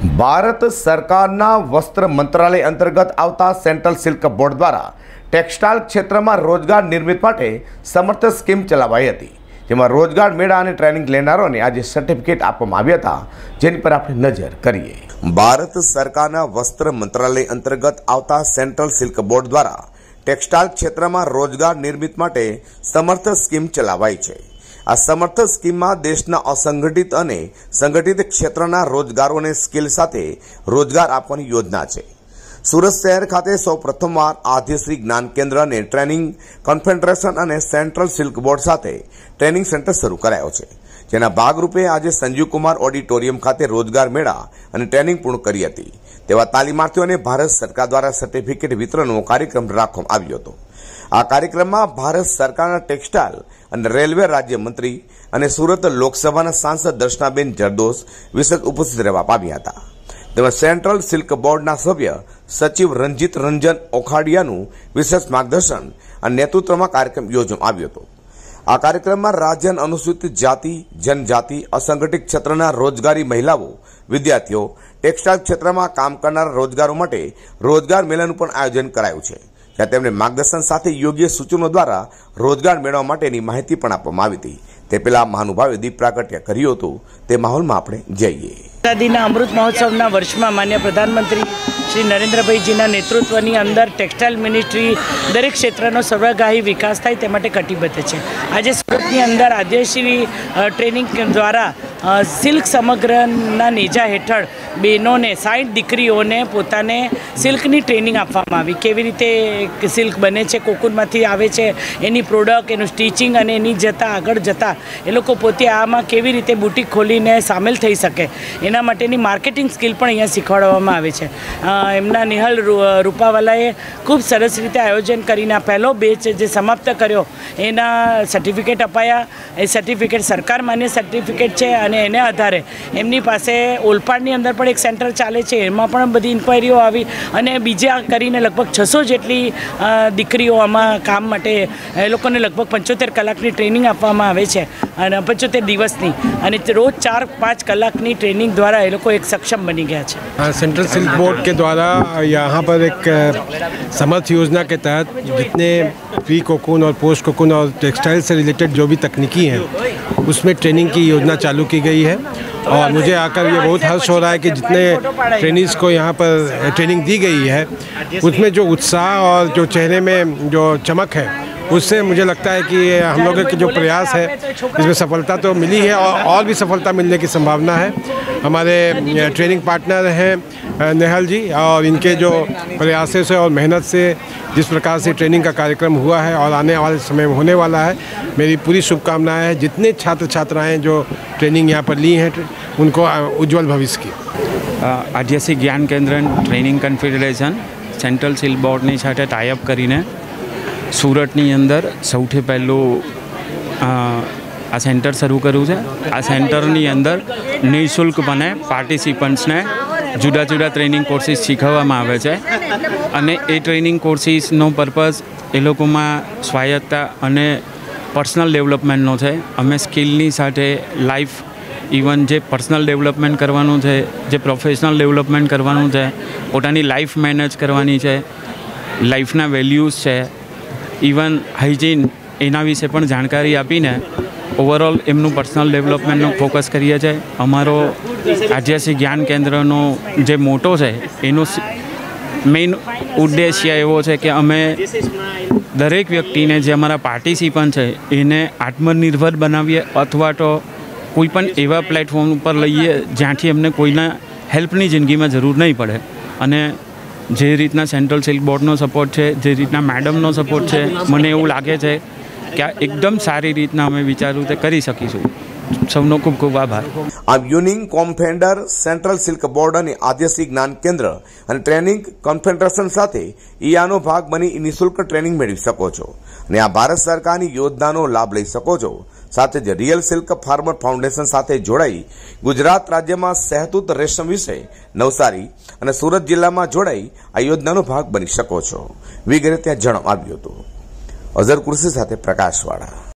ભારત સરકારના વસ્ત્ર મંત્રાલય અંતર્ગત આવતા સેન્ટ્રલ સિલ્ક બોર્ડ દ્વારા ટેક્સટાઇલ ક્ષેત્રમાં રોજગાર નિર્મિત માટે સમર્થ સ્કીમ ચલાવાઈ હતી, જેમાં રોજગાર મેળા અને ટ્રેનિંગ લેનારોને આજે સર્ટિફિકેટ આપવામાં આવ્યા હતા, જેની પર આપણે નજર કરીએ। ભારત સરકારના વસ્ત્ર મંત્રાલય અંતર્ગત આવતા સેન્ટ્રલ સિલ્ક બોર્ડ દ્વારા ટેક્સટાઇલ ક્ષેત્રમાં રોજગાર નિર્મિત માટે સમર્થ સ્કીમ ચલાવાઈ છે। આ સમર્થ સ્કીમમાં દેશના અસંગઠિત અને સંગઠિત ક્ષેત્રના રોજગારોને સ્કિલ સાથે રોજગાર આપવાની યોજના છે। સુરત શહેર ખાતે સૌ પ્રથમવાર આદ્યશ્રી જ્ઞાન કેન્દ્ર અને ટ્રેનિંગ કોન્ફેડરેશન અને સેન્ટ્રલ સિલ્ક બોર્ડ સાથે ટ્રેનિંગ સેન્ટર શરૂ કરાયો છે, જેના ભાગરૂપે આજે સંજીવ કુમાર ઓડિટોરિયમ ખાતે રોજગાર મેળા અને ટ્રેનિંગ પૂર્ણ કરી હતી। તેવા તાલીમાર્થીઓને ભારત સરકાર દ્વારા સર્ટિફિકેટ વિતરણનો કાર્યક્રમ રાખવામાં આવ્યો હતો। આ કાર્યક્રમમાં ભારત સરકારના ટેક્સટાઇલ અને રેલવે રાજ્યમંત્રી અને સુરત લોકસભાના સાંસદ દર્શનાબેન જરદોશ વિશેષ ઉપસ્થિત રહેવા પામ્યા હતા। તેમાં સેન્ટ્રલ સિલ્ક બોર્ડના સભ્ય સચિવ રંજીત રંજન ઓખાડિયાનું વિશેષ માર્ગદર્શન અને નેતૃત્વમાં કાર્યક્રમ યોજવામાં આવ્યો હતો। આ કાર્યક્રમમાં રાજ્યના અનુસૂચિત જાતિ, જનજાતિ, અસંગઠિત ક્ષેત્રના રોજગારી મહિલાઓ, વિદ્યાર્થીઓ, ટેક્સટાઇલ ક્ષેત્રમાં કામ કરનારા રોજગારો માટે રોજગાર મેળાનું પણ આયોજન કરાયું છે, જ્યાં તેમને માર્ગદર્શન સાથે યોગ્ય સૂચનો દ્વારા રોજગાર મેળવવા માટેની માહિતી પણ આપવામાં આવી હતી। તે પહેલા મહાનુભાવે દીપ પ્રાગટ્ય કર્યું હતું। તે માહોલમાં આપણે જઈએ। આઝાદીના અમૃત મહોત્સવના વર્ષમાં માન્ય પ્રધાનમંત્રી શ્રી નરેન્દ્રભાઈજીના નેતૃત્વની અંદર ટેક્સટાઇલ મિનિસ્ટ્રી દરેક ક્ષેત્રનો સર્વગ્રાહી વિકાસ થાય તે માટે કટિબદ્ધ છે। આજે સુરતની અંદર આદ્યશ્રી ટ્રેનિંગ દ્વારા સિલ્ક સમગ્રના નેજા હેઠળ બહેનોને 60 દીકરીઓને પોતાને સિલ્કની ટ્રેનિંગ આપવામાં આવી। કેવી રીતે સિલ્ક બને છે, કોકૂનમાંથી આવે છે, એની પ્રોડક્ટ, એનું સ્ટિચિંગ અને એની આગળ જતાં એ લોકો પોતે આમાં કેવી રીતે બુટીક ખોલીને સામેલ થઈ શકે એના માટેની માર્કેટિંગ સ્કિલ પણ અહીંયા શીખવાડવામાં આવે છે। એમના નિહલ રૂપાવાલાએ ખૂબ સરસ રીતે આયોજન કરીને આ પહેલો બેચ જે સમાપ્ત કર્યો એના સર્ટિફિકેટ અપાયા। એ સર્ટિફિકેટ સરકાર માન્ય સર્ટિફિકેટ છે અને એને આધારે એમની પાસે ઓલપાડની અંદર પણ એક સેન્ટર ચાલે છે, એમાં પણ બધી ઇન્ક્વાયરીઓ આવી અને બીજા કરીને લગભગ 600 જેટલી દીકરીઓ આમાં કામ માટે એ લોકોને લગભગ 75 કલાકની ટ્રેનિંગ આપવામાં આવે છે અને 75 દિવસની, અને રોજ 4-5 કલાકની ટ્રેનિंग द्वारा ये लोग एक सक्षम बनी गया है। सेंट्रल सिल्क बोर्ड के द्वारा यहाँ पर एक समर्थ योजना के तहत जितने प्री कोकून और पोस्ट कोकून और टेक्सटाइल से रिलेटेड जो भी तकनीकी हैं उसमें ट्रेनिंग की योजना चालू की गई है। और मुझे आकर ये बहुत हर्ष हो रहा है कि जितने ट्रेनिंग्स को यहाँ पर ट्रेनिंग दी गई है उसमें जो उत्साह और जो चेहरे में जो चमक है उससे मुझे लगता है कि हम लोगों के जो प्रयास है इसमें सफलता तो मिली है और भी सफलता मिलने की संभावना है। हमारे ट्रेनिंग पार्टनर हैं नेहल जी, और इनके जो प्रयासों से और मेहनत से जिस प्रकार से ट्रेनिंग का कार्यक्रम हुआ है और आने वाले समय में होने वाला है, मेरी पूरी शुभकामनाएं हैं। जितने छात्र छात्राएँ जो ट्रेनिंग यहाँ पर ली हैं उनको उज्ज्वल भविष्य की। Aadyashree Gyan Kendra training confederation central silk बोर्डनी साथे टाइअप करीने सूरतनी अंदर सौथी पहलू आ सेंटर शुरू करू है। आ सेंटरनी अंदर निःशुल्क बने पार्टिसिपंट्स ने जुदा जुदा ट्रेनिंग कोर्सिस शीखववामां आवे छे अने ए ट्रेनिंग कोर्सिसनो पर्पज ए लोकोमां स्वायत्ता अने पर्सनल डेवलपमेंटनो छे। अमे स्किलनी साथे लाइफ इवन जे पर्सनल डेवलपमेंट करवानुं छे, जे प्रोफेशनल डेवलपमेंट करवानुं छे, पोतानी लाइफ मैनेज करवानी छे, लाइफना वेल्यूज छे, इवन हाइजीन एना विषे पण जानकारी आपीने ओवरऑल एमनुं पर्सनल डेवलपमेंटनो फोकस करीए छे। अमारो आद्यश्री ज्ञान केन्द्रनो जे मोटो छे एनो मेन उद्देश्य एवो छे कि अमे दरेक व्यक्तिने जे अमारा पार्टिसिपंट छे एने आत्मनिर्भर बनावीए अथवा तो कोईपण एवा प्लेटफॉर्म पर लईए ज्यांथी एमने कोईना हेल्पनी जिंदगीमां जरूर नहीं पड़े। अने जे रीतना सेंट्रल सिल्क बोर्डनो सपोर्ट है, जे रीतना मैडमनो सपोर्ट है, मने एवुं लागे छे कि आ एकदम सारी रीतना अमे विचारूं ते करी सकीशुं। सौनो खूब खूब आभार। आ युनिंग कॉन्फेडर सेंट्रल सिल्क बोर्ड અને આદ્યશ્રી જ્ઞાન કેન્દ્ર અને ટ્રેનિંગ કોન્ફેડરેશન સાથે ઈયાનો ભાગ બની નિઃશુલ્ક ટ્રેનિંગ મેળવી શકો છો અને આ ભારત સરકારની યોજનાનો લાભ લઈ શકો છો। સાથે જ રિયલ સિલ્ક ફાર્મર ફાઉન્ડેશન સાથે જોડાઈ ગુજરાત રાજ્યમાં સહતૂત રેશમ વિશે નવસારી અને સુરત જિલ્લામાં જોડાઈ આ યોજનાનો ભાગ બની શકો છો વગેરે ત્યાં જણાવ્યું હતું। અઝર કુર્સી સાથે પ્રકાશવાળા।